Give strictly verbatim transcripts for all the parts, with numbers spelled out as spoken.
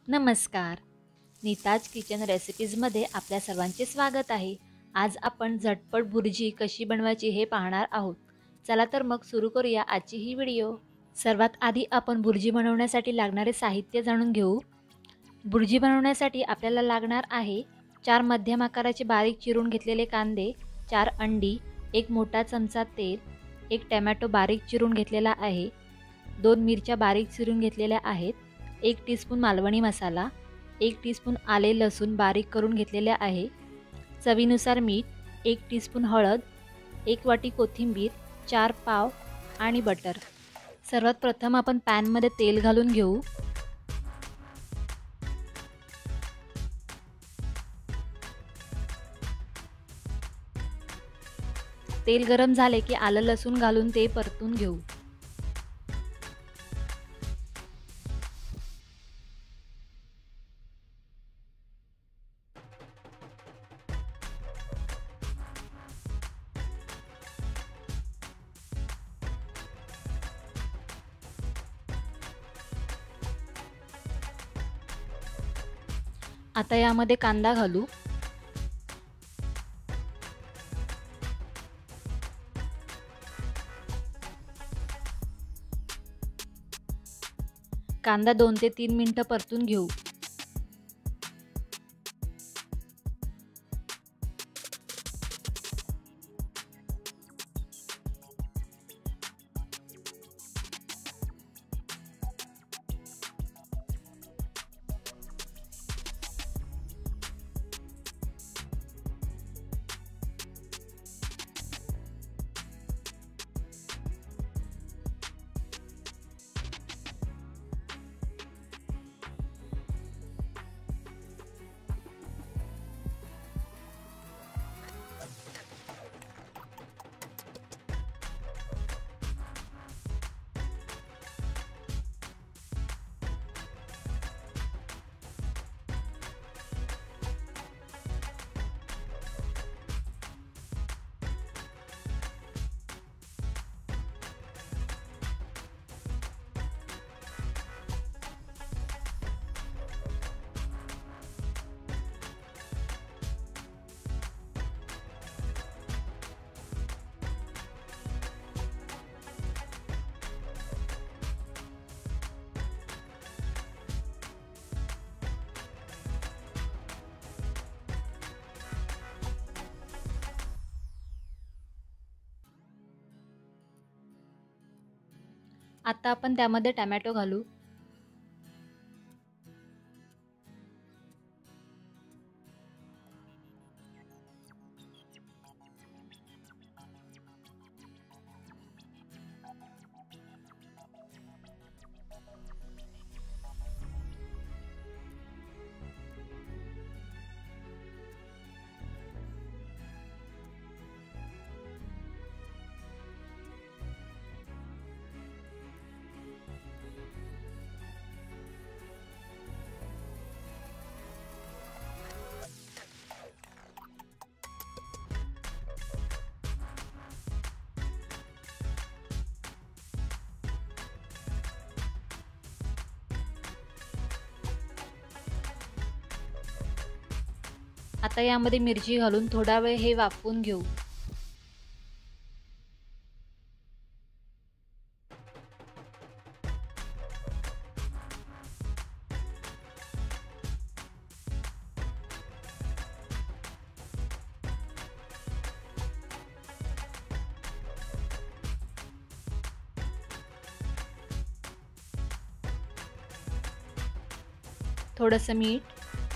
नमस्कार. नीताज किचन रेसिपीजमध्ये आपल्या सर्वांचे स्वागत आहे. आज आपण झटपट भुर्जी कशी बनवायची हे पाहणार आहोत. चला तर मग सुरू करूया आजची ही व्हिडिओ. सर्वात आधी आपण भुर्जी बनवण्यासाठी लागणारे साहित्य जाणून घेऊ. भुर्जी बनवण्यासाठी आपल्याला लागणार आहे चार मध्यम आकाराचे बारीक चिरून घेतलेले कांदे, चार अंडी, एक मोठा चमचा तेल, एक टोमॅटो बारीक चिरून घेतलेला आहे, दोन मिरच्या बारीक चिरून घेतलेल्या आहेत, एक टीस्पून मालवणी मसाला, एक टीस्पून आले लसूण बारीक करून घेतलेले आहे, चवीनुसार मीठ, एक टीस्पून हळद, एक वाटी कोथिंबीर, चार पाव आणि बटर. सर्वात प्रथम आपण पॅनमध्ये तेल घालून घेऊ. तेल गरम झाले की आलं लसूण घालून ते परतून घेऊ. आता यामध्ये कांदा घालू. कांदा दोन ते तीन मिनिटं परतून घेऊ. आता आपण त्यामध्ये टोमॅटो घालू. आता यामध्ये मिरची घालून थोडा वेळ हे वाफवून घेऊ. थोडंसं मीठ,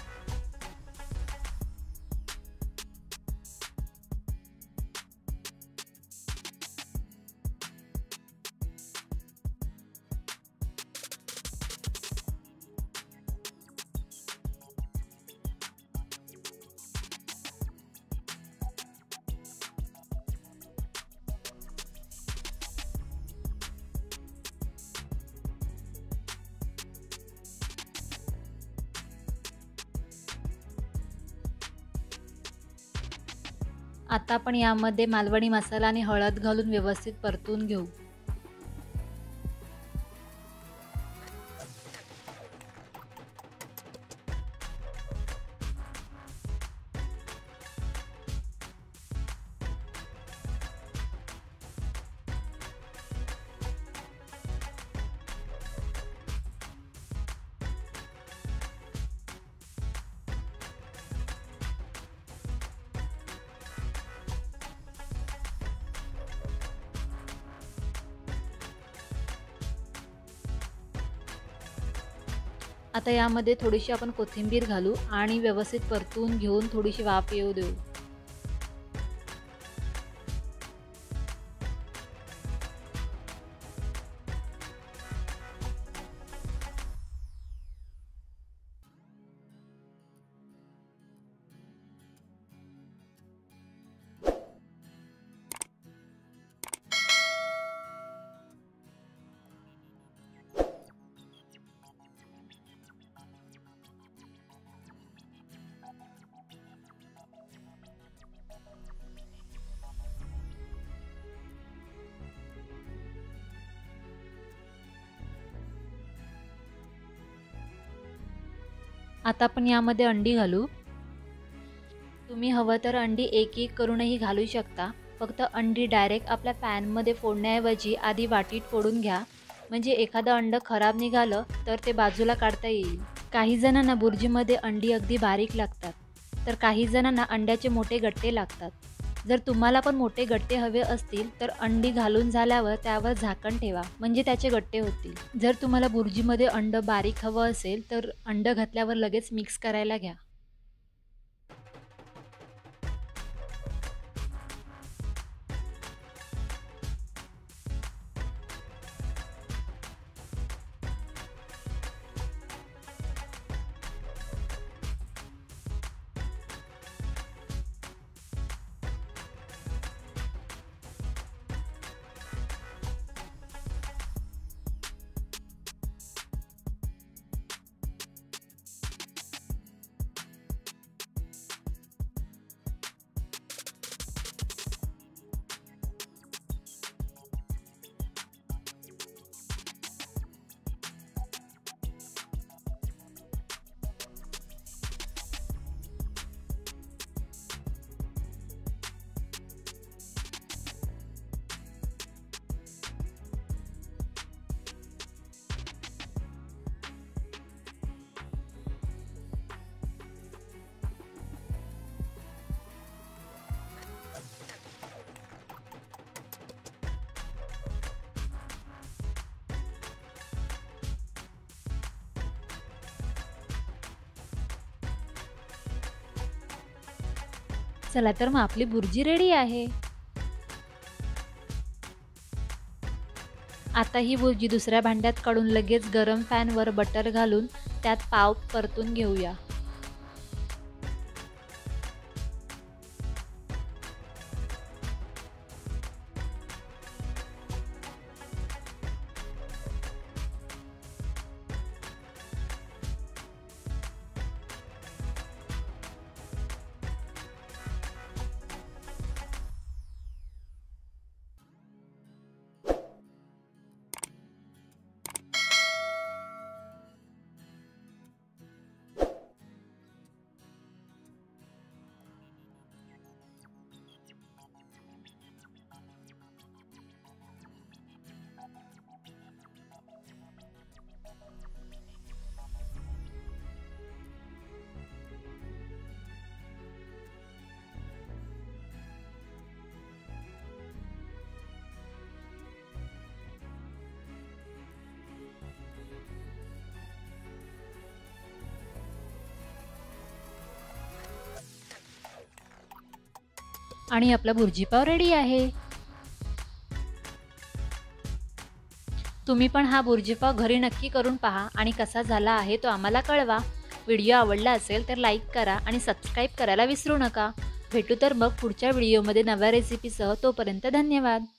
आता आपण यामध्ये मालवणी मसाला आणि हळद घालून व्यवस्थित परतून घेऊ. आता यामध्ये थोडीशी आपण कोथिंबीर घालू आणि व्यवस्थित परतून घेऊन थोडीशी वाफ येऊ देऊ. आता आपण यामध्ये अंडी घालू. तुम्ही हवं तर अंडी एक एक करूनही घालू शकता. फक्त अंडी डायरेक्ट आपल्या पॅनमध्ये फोडण्याऐवजी आधी वाटीत फोडून घ्या, म्हणजे एखादं अंड खराब निघालं तर ते बाजूला काढता येईल. काही जणांना बुर्जीमध्ये अंडी अगदी बारीक लागतात, तर काही जणांना अंड्याचे मोठे गट्टे लागतात. जर तुम्हाला पण मोठे गट्टे हवे असतील तर अंडी घालून झाल्यावर त्यावर झाकण ठेवा, म्हणजे त्याचे गट्टे होतील. जर तुम्हाला बुर्जीमध्ये अंड बारीक हवं असेल तर अंड घातल्यावर लगेच मिक्स करायला घ्या. चला तर मग आपली बुर्जी रेडी आहे. आता ही बुर्जी दुसऱ्या भांड्यात काढून लगेच गरम पॅनवर बटर घालून त्यात पाव परतून घेऊया. आणि आपला भुर्जी पाव रेडी आहे. तुम्ही पण हा भुर्जी पाव घरी नक्की करून पहा आणि कसा झाला आहे तो आम्हाला कळवा. व्हिडिओ आवडला असेल तर लाईक करा आणि सबस्क्राईब करायला विसरू नका. भेटू तर मग पुढच्या व्हिडिओमध्ये नव्या रेसिपीसह. तोपर्यंत धन्यवाद.